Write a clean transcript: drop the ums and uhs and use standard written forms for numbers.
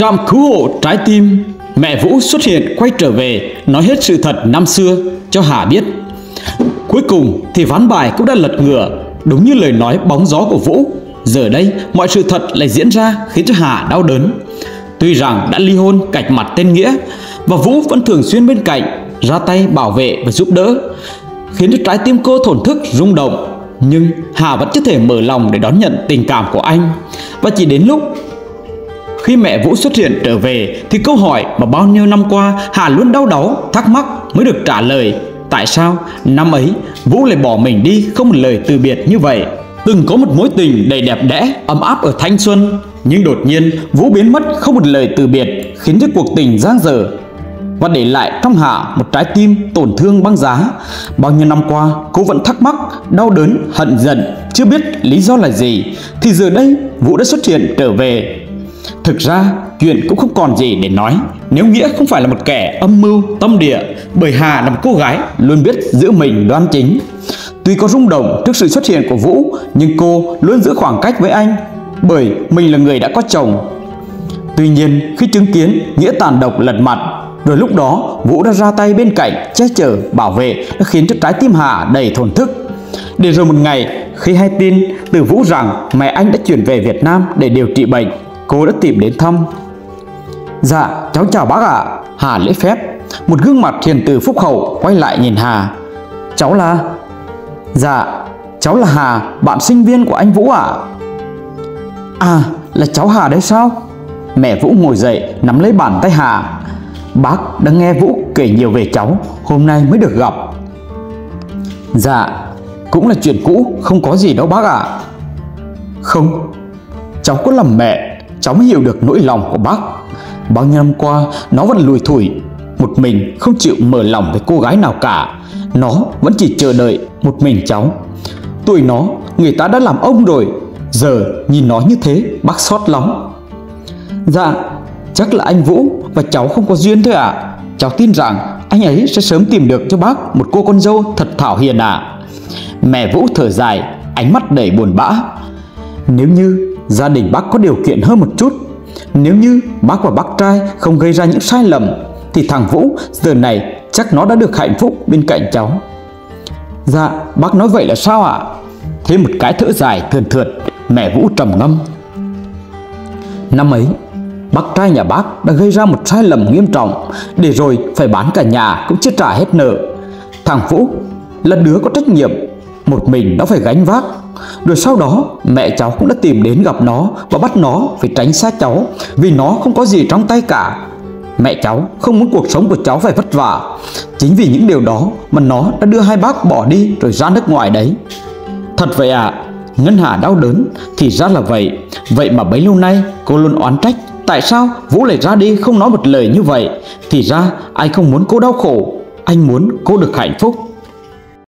Trạm cứu hộ trái tim. Mẹ Vũ xuất hiện quay trở về, nói hết sự thật năm xưa cho Hà biết. Cuối cùng thì ván bài cũng đã lật ngửa, đúng như lời nói bóng gió của Vũ. Giờ đây mọi sự thật lại diễn ra khiến cho Hà đau đớn. Tuy rằng đã ly hôn cạch mặt tên Nghĩa, và Vũ vẫn thường xuyên bên cạnh, ra tay bảo vệ và giúp đỡ, khiến cho trái tim cô thổn thức rung động. Nhưng Hà vẫn chưa thể mở lòng để đón nhận tình cảm của anh. Và chỉ đến lúc khi mẹ Vũ xuất hiện trở về thì câu hỏi mà bao nhiêu năm qua Hà luôn đau đáu thắc mắc mới được trả lời. Tại sao năm ấy Vũ lại bỏ mình đi không một lời từ biệt như vậy? Từng có một mối tình đầy đẹp đẽ ấm áp ở thanh xuân, nhưng đột nhiên Vũ biến mất không một lời từ biệt, khiến cho cuộc tình giang dở và để lại trong Hà một trái tim tổn thương băng giá. Bao nhiêu năm qua cô vẫn thắc mắc, đau đớn, hận giận, chưa biết lý do là gì. Thì giờ đây Vũ đã xuất hiện trở về. Thực ra chuyện cũng không còn gì để nói nếu Nghĩa không phải là một kẻ âm mưu tâm địa, bởi Hà là một cô gái luôn biết giữ mình đoan chính. Tuy có rung động trước sự xuất hiện của Vũ, nhưng cô luôn giữ khoảng cách với anh, bởi mình là người đã có chồng. Tuy nhiên khi chứng kiến Nghĩa tàn độc lật mặt, rồi lúc đó Vũ đã ra tay bên cạnh che chở bảo vệ, đã khiến cho trái tim Hà đầy thổn thức. Để rồi một ngày khi hay tin từ Vũ rằng mẹ anh đã chuyển về Việt Nam để điều trị bệnh, cô đã tìm đến thăm. Dạ cháu chào bác ạ. Hà lễ phép, một gương mặt hiền từ phúc hậu quay lại nhìn Hà. Cháu là... Dạ cháu là Hà, bạn sinh viên của anh Vũ ạ. À là cháu Hà đấy sao? Mẹ Vũ ngồi dậy nắm lấy bàn tay Hà. Bác đã nghe Vũ kể nhiều về cháu, hôm nay mới được gặp. Dạ cũng là chuyện cũ, không có gì đâu bác ạ. Không, cháu có lầm mẹ, cháu mới hiểu được nỗi lòng của bác. Bao nhiêu năm qua nó vẫn lủi thủi một mình, không chịu mở lòng với cô gái nào cả. Nó vẫn chỉ chờ đợi một mình cháu. Tuổi nó người ta đã làm ông rồi, giờ nhìn nó như thế bác xót lắm. Dạ chắc là anh Vũ và cháu không có duyên thôi ạ. Cháu tin rằng anh ấy sẽ sớm tìm được cho bác một cô con dâu thật thảo hiền ạ. Mẹ Vũ thở dài, ánh mắt đầy buồn bã. Nếu như gia đình bác có điều kiện hơn một chút, nếu như bác và bác trai không gây ra những sai lầm, thì thằng Vũ giờ này chắc nó đã được hạnh phúc bên cạnh cháu. Dạ bác nói vậy là sao ạ? Thêm một cái thở dài thườn thượt, mẹ Vũ trầm ngâm. Năm ấy bác trai nhà bác đã gây ra một sai lầm nghiêm trọng, để rồi phải bán cả nhà cũng chưa trả hết nợ. Thằng Vũ là đứa có trách nhiệm, một mình nó phải gánh vác. Rồi sau đó mẹ cháu cũng đã tìm đến gặp nó và bắt nó phải tránh xa cháu, vì nó không có gì trong tay cả. Mẹ cháu không muốn cuộc sống của cháu phải vất vả. Chính vì những điều đó mà nó đã đưa hai bác bỏ đi rồi ra nước ngoài đấy. Thật vậy ạ? Ngân Hà đau đớn. Thì ra là vậy. Vậy mà bấy lâu nay cô luôn oán trách tại sao Vũ lại ra đi không nói một lời như vậy. Thì ra anh không muốn cô đau khổ, anh muốn cô được hạnh phúc.